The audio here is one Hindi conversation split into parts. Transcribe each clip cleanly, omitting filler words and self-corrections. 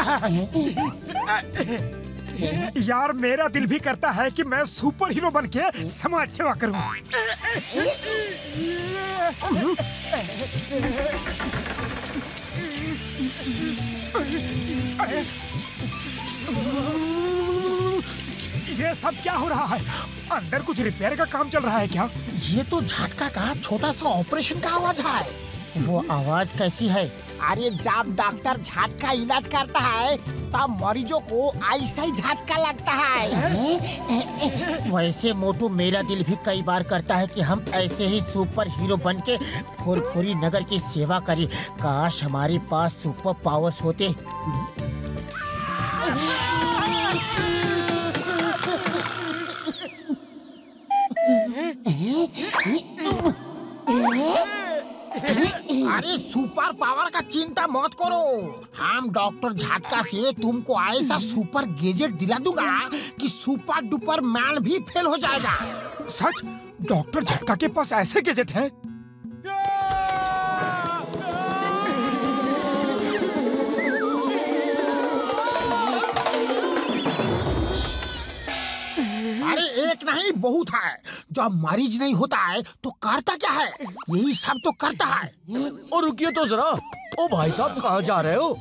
यार मेरा दिल भी करता है कि मैं सुपर हीरो बनके समाज सेवा करूं। ये सब क्या हो रहा है? अंदर कुछ रिपेयर का काम चल रहा है क्या? ये तो झटका का छोटा सा ऑपरेशन का आवाज है। वो आवाज कैसी है? अरे जब डॉक्टर झटका इलाज करता है तब मरीजों को ऐसा ही झटका लगता है। वैसे मोटू मेरा दिल भी कई बार करता है कि हम ऐसे ही सुपर हीरो बन के फुरफुरी नगर की सेवा करें। काश हमारे पास सुपर पावर्स होते। अरे सुपर पावर का चिंता मत करो, हम डॉक्टर झटका से तुमको ऐसा सुपर गैजेट दिला दूंगा कि सुपर डुपर मैन भी फेल हो जाएगा। सच? डॉक्टर झटका के पास ऐसे गैजेट हैं? अरे एक नहीं बहुत है। जब मरीज नहीं होता है तो करता क्या है? यही सब तो करता है। और रुकिए तो जरा, ओ भाई साहब कहाँ जा रहे हो?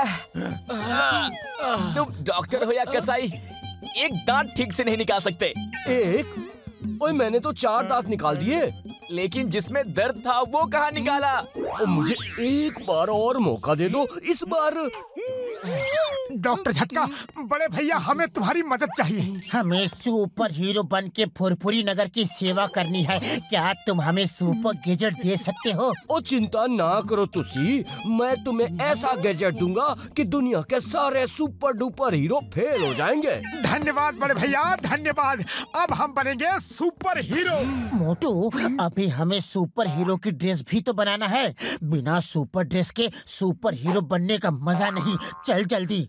तुम डॉक्टर हो या कसाई, एक दांत ठीक से नहीं निकाल सकते। एक? ओए मैंने तो 4 दांत निकाल दिए। लेकिन जिसमें दर्द था वो कहाँ निकाला? मुझे एक बार और मौका दे दो, इस बार। डॉक्टर झटका, बड़े भैया हमें तुम्हारी मदद चाहिए। हमें सुपर हीरो बन के फुरफुरी नगर की सेवा करनी है। क्या तुम हमें सुपर गैजेट दे सकते हो? ओ चिंता ना करो तुसी, मैं तुम्हें ऐसा गैजेट दूंगा कि दुनिया के सारे सुपर डुपर हीरो फेल हो जाएंगे। धन्यवाद बड़े भैया, धन्यवाद। अब हम बनेंगे सुपर हीरो। मोटू, अभी हमें सुपर हीरो की ड्रेस भी तो बनाना है। बिना सुपर ड्रेस के सुपर हीरो बनने का मजा नहीं। चल जल्दी।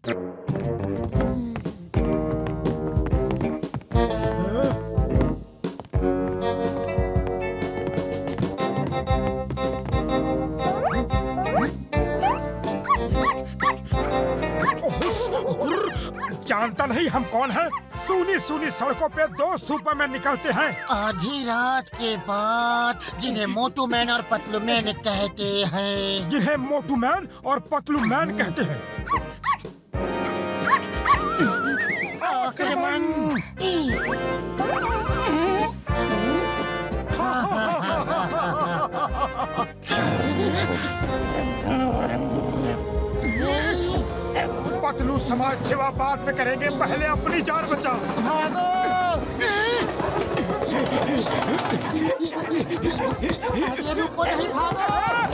जानता नहीं हम कौन हैं? सूनी सूनी सड़कों पे 2 सुपरमैन निकलते हैं आधी रात के बाद, जिन्हें मोटू मैन और पतलू मैन कहते हैं। जिन्हें मोटू मैन और पतलू मैन कहते हैं। आक्रमण! पतलू समाज सेवा बाद में करेंगे, पहले अपनी जान बचाओ। भागो! अरे रुको नहीं, भागो!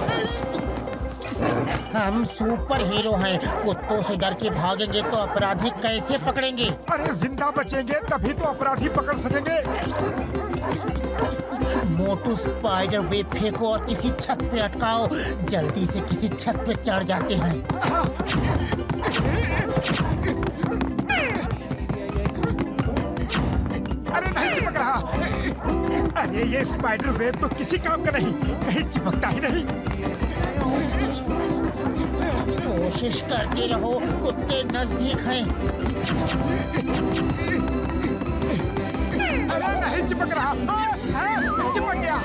हम सुपर हीरो हैं। कुत्तों से डर के भागेंगे तो अपराधी कैसे पकड़ेंगे? अरे जिंदा बचेंगे तभी तो अपराधी पकड़ सकेंगे। मोटू स्पाइडर वेब फेंको और किसी छत पे अटकाओ। जल्दी से किसी छत पे चढ़ जाते हैं। अरे नहीं चिपक रहा। अरे ये स्पाइडर वेब तो किसी काम का नहीं, कहीं चिपकता ही नहीं। कोशिश करते रहो, कुत्ते नजदीक हैं। अरे नहीं चिपक रहा। चिपक गया।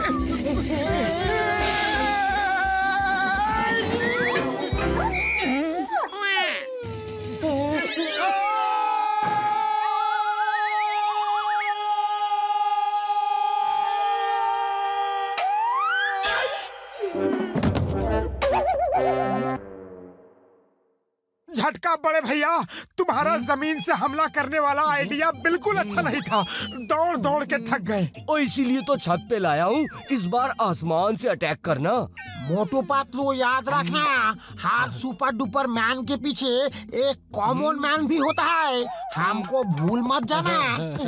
झटका बड़े भैया, तुम्हारा जमीन से हमला करने वाला आइडिया बिल्कुल अच्छा नहीं था। दौड़ दौड़ के थक गए। और इसीलिए तो छत पे लाया हूँ, इस बार आसमान से अटैक करना। मोटू पतलू याद रखना, हर सुपर डुपर मैन के पीछे एक कॉमन मैन भी होता है। हमको भूल मत जाना।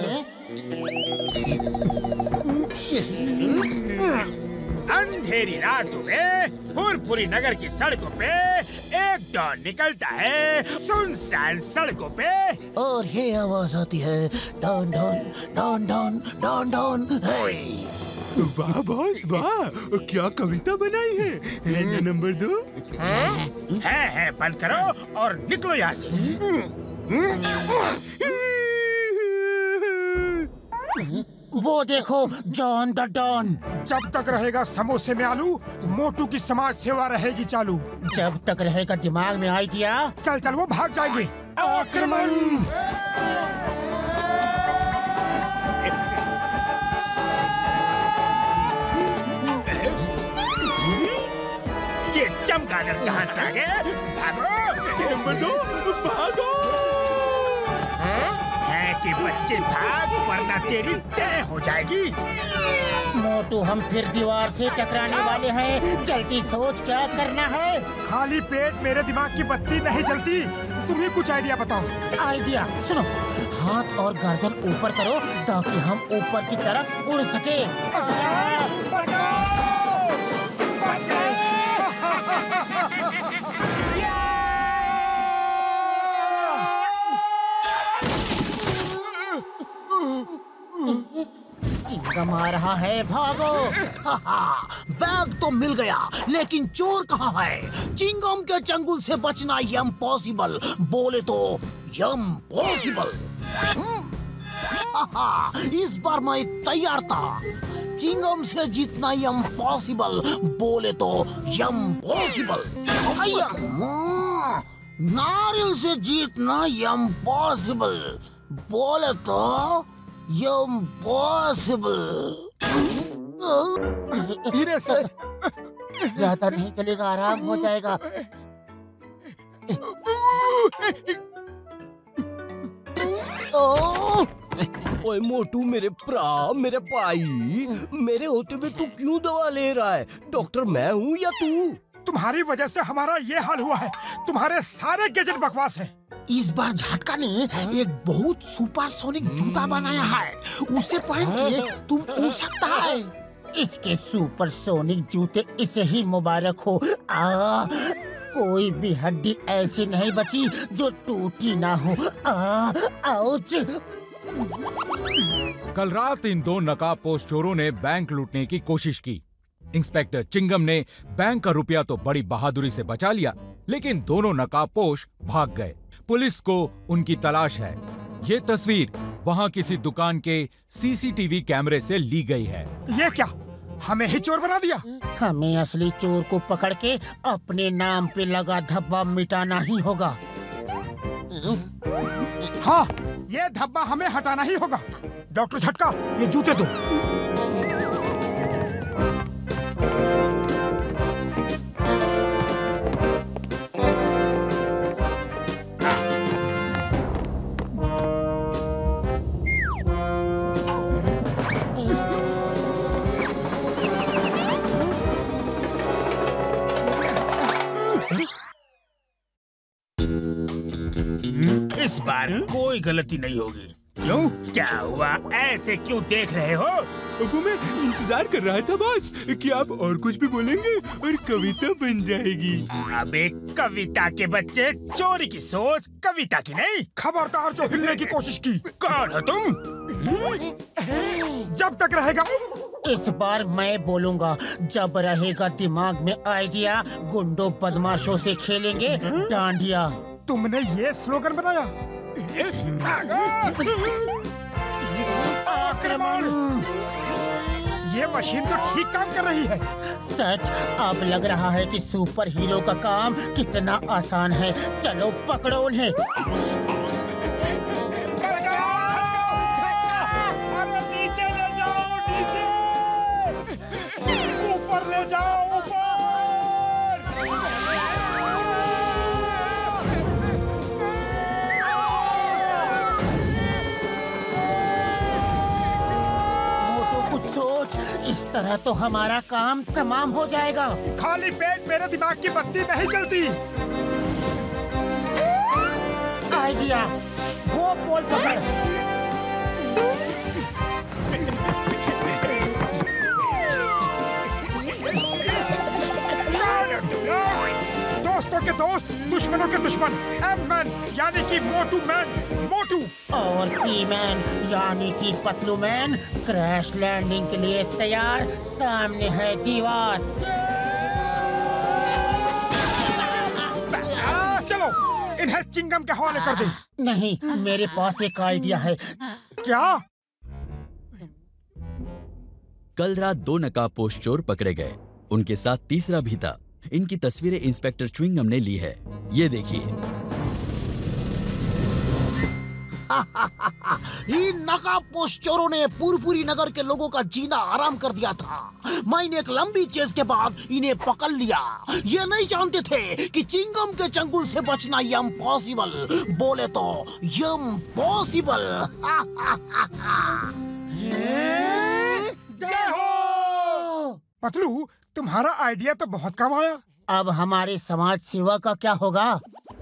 अंधेरी रातों में फुरफुरी नगर की सड़कों पे एक डॉन निकलता है। सुनसान सड़कों पे और ये आवाज आती है, डॉन डॉन डॉन डॉन डॉन डॉन। वाह बॉस वाह, क्या कविता बनाई है ना नंबर 2? है बंद करो और निकलो यहाँ से। वो देखो जॉन द डॉन। जब तक रहेगा समोसे में आलू, मोटू की समाज सेवा रहेगी चालू। जब तक रहेगा दिमाग में आइडिया, चल चल वो भाग जाएंगे। आक्रमण! ये चमगादड़ कहाँ से आ गए? भागो! नंबर 2 भागो! है कि बच्चे भाग, वरना तेरी तय हो जाएगी। मोटू हम फिर दीवार से टकराने वाले हैं, जल्दी सोच क्या करना है। खाली पेट मेरे दिमाग की बत्ती नहीं जलती। तुम्हें कुछ आइडिया बताओ। आइडिया सुनो, हाथ और गर्दन ऊपर करो ताकि हम ऊपर की तरफ उड़ सके। चिंगम आ रहा है, भागो। बैग तो मिल गया, लेकिन चोर कहाँ है? चिंगम के चंगुल से बचना इम्पॉसिबल, बोले तो इम्पॉसिबल। इस बार मैं तैयार था। चिंगम से जीतना इम्पॉसिबल, बोले तो इम्पॉसिबल। नारियल से जीतना इम्पॉसिबल, बोले तो इम्पॉसिबल। धीरे से, ज्यादा नहीं चलेगा, आराम हो जाएगा। ओए मोटू मेरे भरा, मेरे भाई, मेरे होते हुए तू क्यों दवा ले रहा है? डॉक्टर मैं हूँ या तू? तुम्हारी वजह से हमारा ये हाल हुआ है। तुम्हारे सारे गैजेट बकवास हैं। इस बार झटका ने एक बहुत सुपरसोनिक जूता बनाया है, उसे पहन के तुम उड़ सकता है। इसके सुपरसोनिक जूते इसे ही मुबारक हो। कोई भी हड्डी ऐसी नहीं बची जो टूटी ना हो। आउच! कल रात इन 2 नकाबपोश चोरों ने बैंक लूटने की कोशिश की। इंस्पेक्टर चिंगम ने बैंक का रुपया तो बड़ी बहादुरी से बचा लिया, लेकिन दोनों नकाबपोश भाग गए। पुलिस को उनकी तलाश है। ये तस्वीर वहाँ किसी दुकान के सीसीटीवी कैमरे से ली गई है। ये क्या, हमें ही चोर बना दिया? हमें असली चोर को पकड़ के अपने नाम पे लगा धब्बा मिटाना ही होगा। हाँ, ये धब्बा हमें हटाना ही होगा। डॉक्टर झटका, ये जूते दो। इस बार कोई गलती नहीं होगी। क्यों, क्या हुआ? ऐसे क्यों देख रहे हो? वो मैं इंतजार कर रहा था बॉस कि आप और कुछ भी बोलेंगे और कविता बन जाएगी। अबे कविता के बच्चे, चोरी की सोच कविता की नहीं। खबरदार जो हिलने की कोशिश की। कौन हो तुम? जब तक रहेगा। इस बार मैं बोलूंगा, जब रहेगा दिमाग में आइडिया, गुंडों बदमाशों से खेलेंगे डांडिया। तुमने ये स्लोगन बनाया? आक्रमण! ये मशीन तो ठीक काम कर रही है। सच, अब लग रहा है कि सुपर हीरो का काम कितना आसान है। चलो पकड़ो उन्हें। अरे नीचे ले जाओ, नीचे। ऊपर ले जाओ, ऊपर। सोच, इस तरह तो हमारा काम तमाम हो जाएगा। खाली पेट मेरे दिमाग की बत्ती नहीं जलती। आइडिया, वो पोल पकड़। दोस्तों दोस्तों के दोस्त, दुश्मनों के दुश्मन। एम मैन यानी कि मोटू मैन, मोटू। और पी मैन यानी कि पतलू मैन क्रैश लैंडिंग के लिए तैयार। सामने है दीवार। चलो इन्हें चिंगम के हवाले कर दे। नहीं, मेरे पास एक आइडिया है। क्या? कल रात 2 नकाबपोश चोर पकड़े गए। उनके साथ तीसरा भी था। इनकी तस्वीरें इंस्पेक्टर च्विंगम ने ली है। ये देखिए। इन नकाबपोश चोरों ने पुरपुरी नगर के लोगों का जीना आराम कर दिया था। मैंने एक लंबी चेस के बाद इन्हें पकड़ लिया। ये नहीं जानते थे कि चिंगम के चंगुल से बचना इम्पॉसिबल, बोले तो इम्पॉसिबल। जय हो। पतलू, तुम्हारा आइडिया तो बहुत काम आया। अब हमारे समाज सेवा का क्या होगा?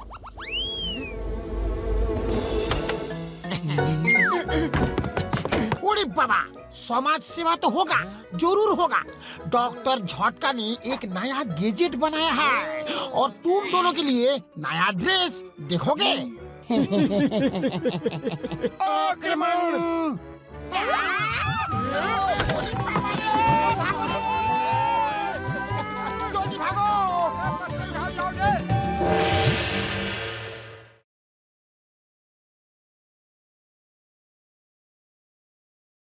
अरे बाबा, समाज सेवा तो होगा, जरूर होगा। डॉक्टर झटका ने एक नया गैजेट बनाया है और तुम दोनों के लिए नया ड्रेस देखोगे। आक्रमण! जल्दी भागो!